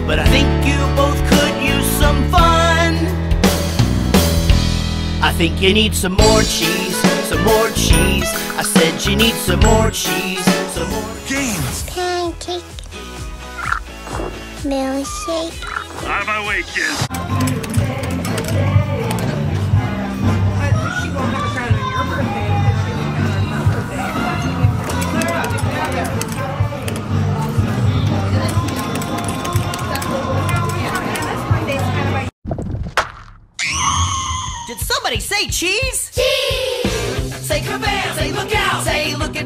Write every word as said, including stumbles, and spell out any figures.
but I think you both could use some fun. I think you need some more cheese, some more cheese. I said you need some more cheese, some more Games. Pancake. Milkshake. On my way, kids. She won't have a crown on your birthday. Did somebody say cheese? Cheese! Say kabam! Say look out! Say look